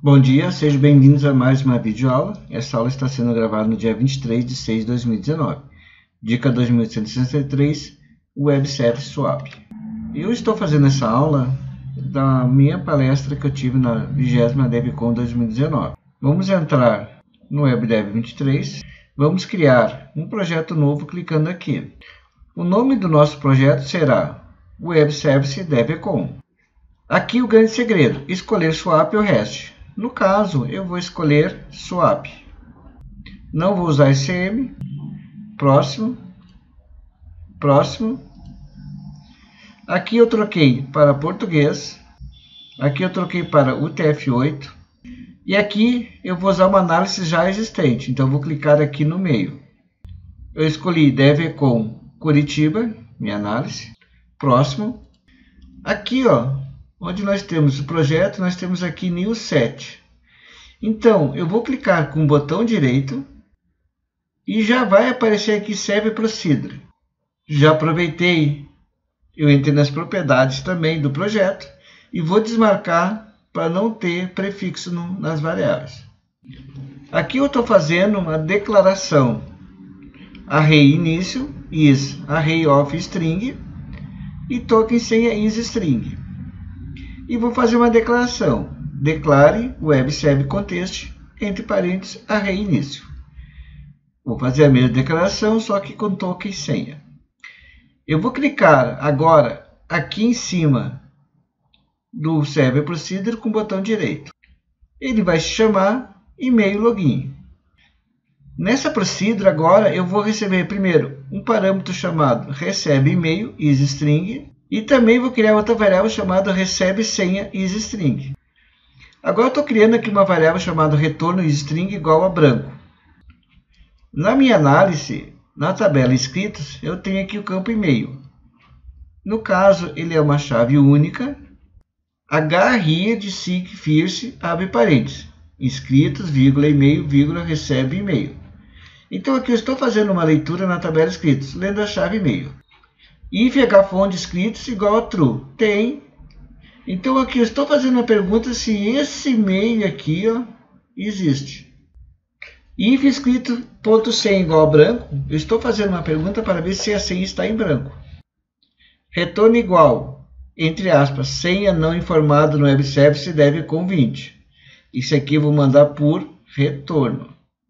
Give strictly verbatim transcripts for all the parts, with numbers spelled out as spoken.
Bom dia, sejam bem-vindos a mais uma videoaula. Essa aula está sendo gravada no dia vinte e três de seis de dois mil e dezenove. Dica dois mil cento e sessenta e três, Web Service Swap. Eu estou fazendo essa aula da minha palestra que eu tive na vigésima DevCon dois mil e dezenove. Vamos entrar no WebDev vinte e três. Vamos criar um projeto novo clicando aqui. O nome do nosso projeto será Web Service DevCon. Aqui o grande segredo, escolher Swap ou REST. No caso, eu vou escolher Swap. Não vou usar S M. Próximo. Próximo. Aqui eu troquei para português. Aqui eu troquei para U T F oito. E aqui eu vou usar uma análise já existente. Então eu vou clicar aqui no meio. Eu escolhi DevCon Curitiba, minha análise. Próximo. Aqui, ó. Onde nós temos o projeto, nós temos aqui New Set. Então, eu vou clicar com o botão direito e já vai aparecer aqui Save Procedure. Já aproveitei, eu entrei nas propriedades também do projeto e vou desmarcar para não ter prefixo no, nas variáveis. Aqui eu estou fazendo uma declaração array início, is array of string e token senha is string. E vou fazer uma declaração. Declare web serve context, entre parênteses, array início. Vou fazer a mesma declaração, só que com token senha. Eu vou clicar agora aqui em cima do Server Procedure com o botão direito. Ele vai se chamar e-mail login. Nessa procedure agora eu vou receber primeiro um parâmetro chamado recebe e-mail isString. E também vou criar outra variável chamada recebe senha isString. Agora eu estou criando aqui uma variável chamada retorno isString igual a branco. Na minha análise, na tabela inscritos, eu tenho aqui o campo e-mail. No caso, ele é uma chave única. H ria de sig fierce, abre parênteses. Inscritos, vírgula, e-mail, vírgula, recebe e-mail. Então aqui eu estou fazendo uma leitura na tabela inscritos, lendo a chave e-mail. If hfont inscritos igual a true. Tem. Então aqui eu estou fazendo uma pergunta se esse e-mail aqui, ó, existe. If inscrito.senha igual a branco, eu estou fazendo uma pergunta para ver se a senha está em branco. Retorno igual, entre aspas, senha não informada no web service deve com vinte. Isso aqui eu vou mandar por retorno.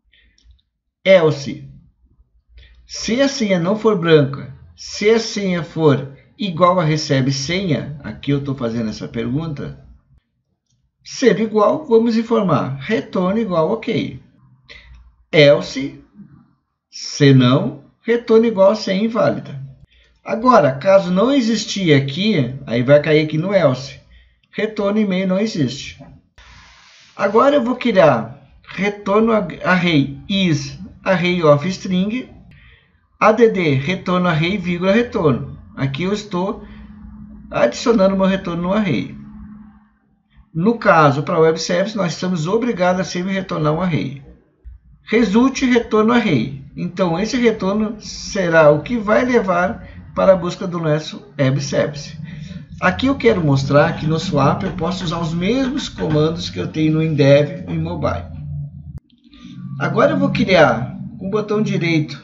Else. Se a senha não for branca, se a senha for igual a recebe senha, aqui eu estou fazendo essa pergunta, sendo igual, vamos informar retorno igual ok. Else, se não, retorno igual a senha inválida. Agora, caso não existir aqui, aí vai cair aqui no else, retorno e-mail não existe. Agora eu vou criar retorno array is array of string, add retorno array, vírgula, retorno. Aqui eu estou adicionando meu retorno no array. No caso, para web service, nós estamos obrigados a sempre retornar um array. Result retorno array. Então, esse retorno será o que vai levar para a busca do nosso web service. Aqui eu quero mostrar que no Swap eu posso usar os mesmos comandos que eu tenho no Indev e Mobile. Agora eu vou criar com o botão direito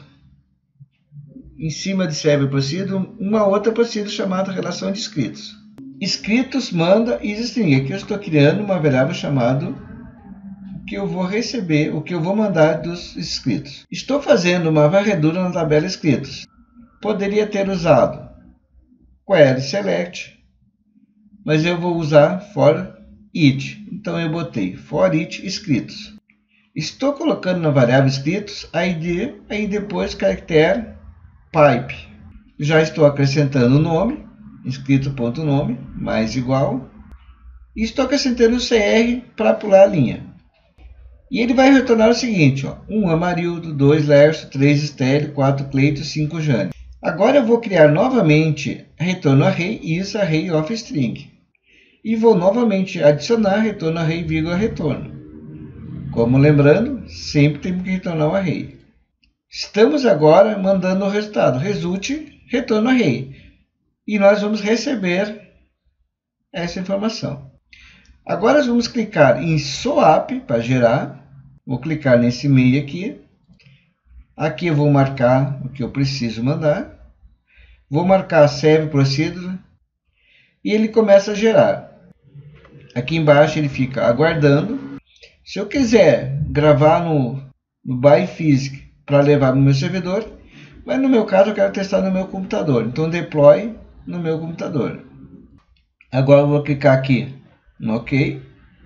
em cima de Server Procedure, uma outra procedure chamada relação de inscritos. Inscritos manda isString. Aqui eu estou criando uma variável chamada que eu vou receber, o que eu vou mandar dos inscritos. Estou fazendo uma varredura na tabela inscritos. Poderia ter usado query select, mas eu vou usar for each. Então eu botei for each inscritos. Estou colocando na variável inscritos I D, aí depois caractere pipe. Já estou acrescentando o nome, inscrito.nome, mais igual. E estou acrescentando o C R para pular a linha. E ele vai retornar o seguinte, ó, um Amarildo, dois Lerso, três Estélio, quatro Cleito, cinco Jane. Agora eu vou criar novamente retorno array is array of string. E vou novamente adicionar retorno array, vírgula, retorno. Como lembrando, sempre temos que retornar o array. Estamos agora mandando o resultado, result, retorno array. E nós vamos receber essa informação. Agora vamos clicar em Swap para gerar. Vou clicar nesse e-mail aqui. Aqui eu vou marcar o que eu preciso mandar. Vou marcar Save Procedure. E ele começa a gerar. Aqui embaixo ele fica aguardando. Se eu quiser gravar no, no ByPhysics para levar no meu servidor, mas no meu caso eu quero testar no meu computador. Então deploy no meu computador. Agora eu vou clicar aqui no OK.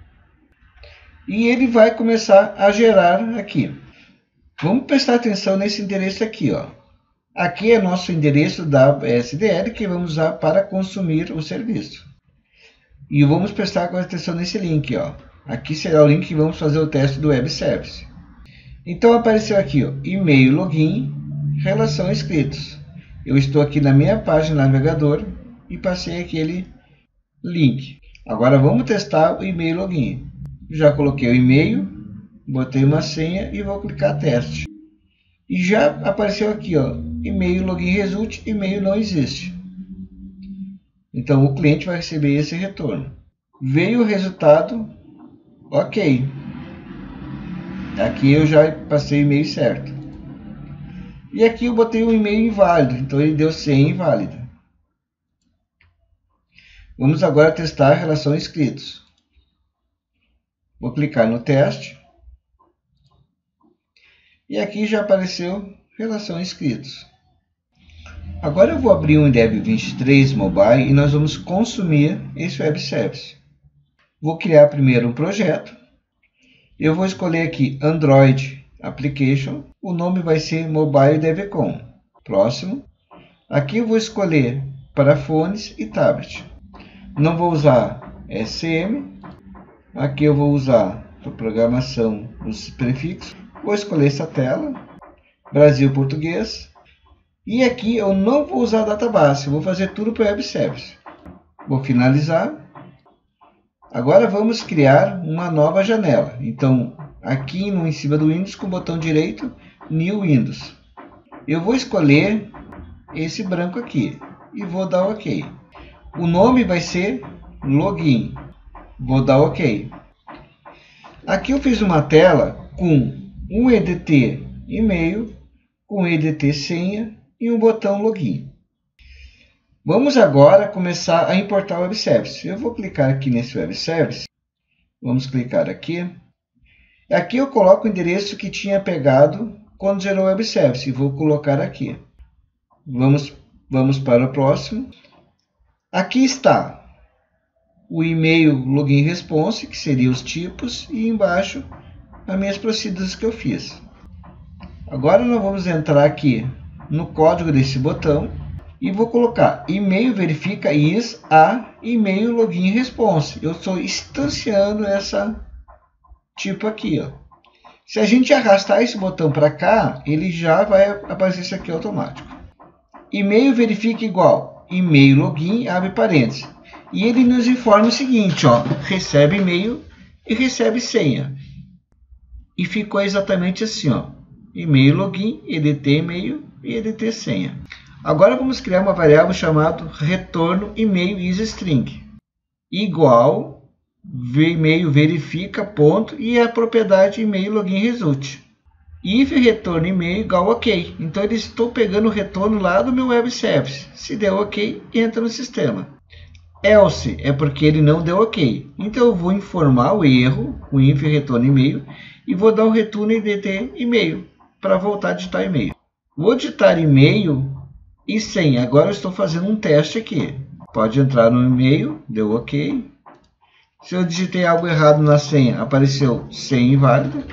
E ele vai começar a gerar aqui. Vamos prestar atenção nesse endereço aqui, ó. Aqui é nosso endereço da S D L que vamos usar para consumir o serviço. E vamos prestar atenção nesse link, ó. Aqui será o link que vamos fazer o teste do Web Service. Então apareceu aqui, ó, e-mail login, relação inscritos. Eu estou aqui na minha página navegador e passei aquele link. Agora vamos testar o e-mail login. Já coloquei o e-mail, botei uma senha e vou clicar teste. E já apareceu aqui, ó, e-mail login result, e-mail não existe. Então o cliente vai receber esse retorno. Veio o resultado, ok. Aqui eu já passei o e-mail certo. E aqui eu botei um e-mail inválido, então ele deu senha inválida. Vamos agora testar a relação inscritos. Vou clicar no teste. E aqui já apareceu relação inscritos. Agora eu vou abrir um Indev vinte e três Mobile e nós vamos consumir esse Web Service. Vou criar primeiro um projeto. Eu vou escolher aqui Android Application. O nome vai ser Mobile DevCon. Próximo. Aqui eu vou escolher para fones e tablet. Não vou usar S M. Aqui eu vou usar para programação os prefixos. Vou escolher essa tela. Brasil Português. E aqui eu não vou usar database. Vou fazer tudo para Web Service. Vou finalizar. Agora vamos criar uma nova janela. Então, aqui no em cima do Windows, com o botão direito, New Windows. Eu vou escolher esse branco aqui e vou dar OK. O nome vai ser Login. Vou dar OK. Aqui eu fiz uma tela com um E D T e-mail, com E D T senha e um botão Login. Vamos agora começar a importar o Web Service. Eu vou clicar aqui nesse Web Service. Vamos clicar aqui. Aqui eu coloco o endereço que tinha pegado quando gerou o Web Service. E vou colocar aqui. Vamos, vamos para o próximo. Aqui está o e-mail login response, que seria os tipos. E embaixo as minhas procedures que eu fiz. Agora nós vamos entrar aqui no código desse botão. E vou colocar e-mail verifica is a e-mail login response. Eu estou instanciando essa tipo aqui, ó. Se a gente arrastar esse botão para cá, ele já vai aparecer isso aqui automático. E-mail verifica igual e-mail login, abre parênteses. E ele nos informa o seguinte, ó, recebe e-mail e recebe senha. E ficou exatamente assim, ó, e-mail login, E D T e-mail e E D T senha. Agora vamos criar uma variável chamada retorno e-mail isString igual e-mail verifica ponto e a propriedade e-mail login result. If retorno e-mail igual OK. Então eles estão pegando o retorno lá do meu Web Service. Se der OK, entra no sistema. Else é porque ele não deu OK. Então eu vou informar o erro, o if retorno e-mail, e vou dar o retorno E D T e-mail para voltar a digitar e-mail. Vou digitar e-mail e senha. Agora eu estou fazendo um teste aqui. Pode entrar no e-mail, deu OK. Se eu digitei algo errado na senha, apareceu senha inválida.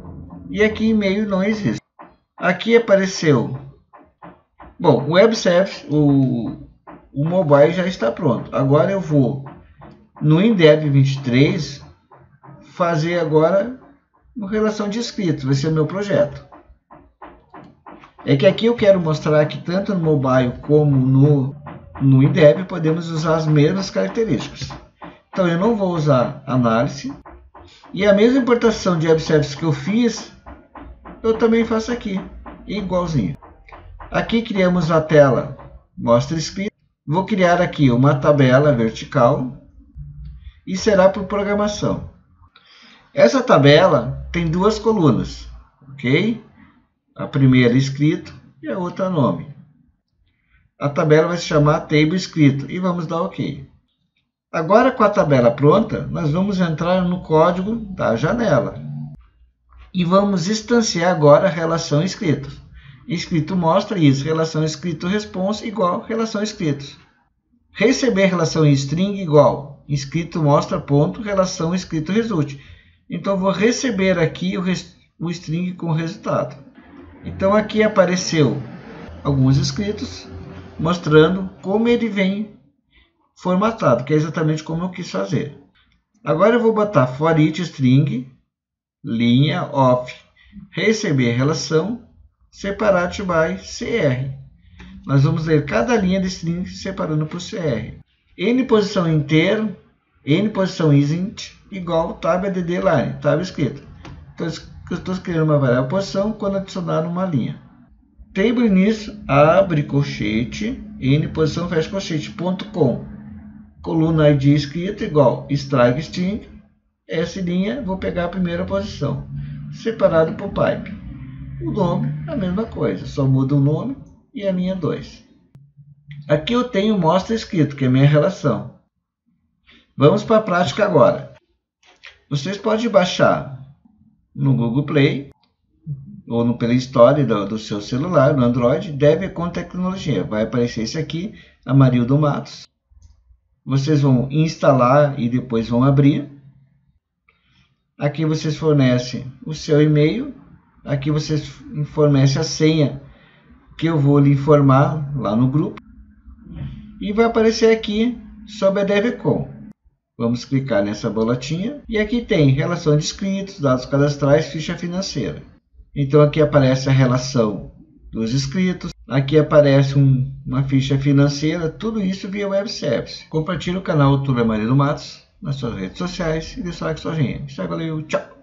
E aqui e-mail não existe. Aqui apareceu. Bom, o Web Service, o, o mobile já está pronto. Agora eu vou no Indev vinte e três fazer agora uma relação de inscritos. Vai ser o meu projeto. É que aqui eu quero mostrar que tanto no mobile como no, no Indev podemos usar as mesmas características. Então eu não vou usar análise. E a mesma importação de Web Service que eu fiz, eu também faço aqui, igualzinho. Aqui criamos a tela mostra inscrito. Vou criar aqui uma tabela vertical. e será por programação. Essa tabela tem duas colunas, ok? A primeira escrito e a outra nome. A tabela vai se chamar Table Escrito e vamos dar OK. Agora, com a tabela pronta, nós vamos entrar no código da janela e vamos instanciar agora a relação escritos. Escrito mostra isso, relação escrito response igual relação escritos. Receber relação string igual escrito mostra ponto relação escrito result. Então vou receber aqui o, o string com o resultado. Então aqui apareceu alguns escritos mostrando como ele vem formatado, que é exatamente como eu quis fazer. Agora eu vou botar for each string linha of receber relação separate by cr. Nós vamos ler cada linha de string separando por cr. N posição inteiro, n posição isInt igual tab add line, tab escrito. Então eu estou criando uma variável posição quando adicionar uma linha. Table início abre colchete, n posição fecha colchete, ponto com. Coluna I D escrito igual strike string, essa linha vou pegar a primeira posição, separado por pipe. O nome é a mesma coisa, só muda o nome e a linha dois. Aqui eu tenho mostra escrito, que é a minha relação. Vamos para a prática agora. Vocês podem baixar no Google Play ou no Play Store do, do seu celular, no Android, Dev com Tecnologia. Vai aparecer esse aqui, Amarildo Matos. Vocês vão instalar e depois vão abrir. Aqui vocês fornecem o seu e-mail. Aqui vocês fornecem a senha que eu vou lhe informar lá no grupo. E vai aparecer aqui sobre a DevCon. Vamos clicar nessa bolotinha. E aqui tem relação de inscritos, dados cadastrais, ficha financeira. Então aqui aparece a relação dos inscritos. Aqui aparece um, uma ficha financeira. Tudo isso via Web Service. Compartilhe o canal Youtuber Amarildo Matos nas suas redes sociais e dê seu like sua gente. Valeu, tchau!